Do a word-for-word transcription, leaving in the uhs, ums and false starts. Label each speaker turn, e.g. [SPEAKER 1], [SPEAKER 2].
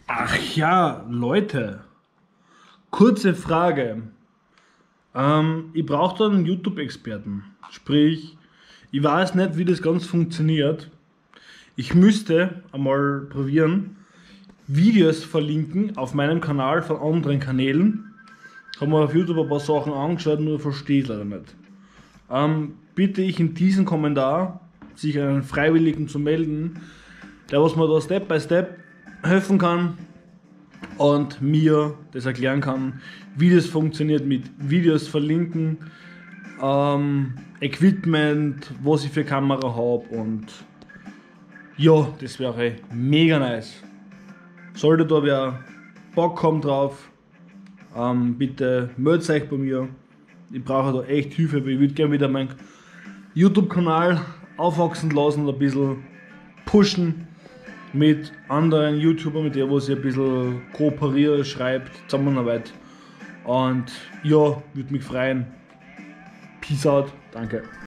[SPEAKER 1] Ach ja, Leute, kurze Frage. Ähm, ich brauche da einen YouTube-Experten. Sprich, ich weiß nicht, wie das Ganze funktioniert. Ich müsste einmal probieren, Videos verlinken auf meinem Kanal von anderen Kanälen. Haben wir auf YouTube ein paar Sachen angeschaut, nur verstehe ich leider nicht. Ähm, bitte ich in diesem Kommentar, sich einen Freiwilligen zu melden, der was mir da Step by Step helfen kann und mir das erklären kann, wie das funktioniert mit Videos verlinken, ähm, Equipment, was ich für Kamera habe und ja, das wäre mega nice. Sollte da wer Bock haben drauf, ähm, bitte meldet euch bei mir. Ich brauche da echt Hilfe, weil ich würde gerne wieder meinen YouTube-Kanal aufwachsen lassen und ein bisschen pushen mit anderen YouTubern, mit denen ich ein bisschen kooperiere, schreibt, Zusammenarbeit. Und ja, würde mich freuen. Peace out, danke.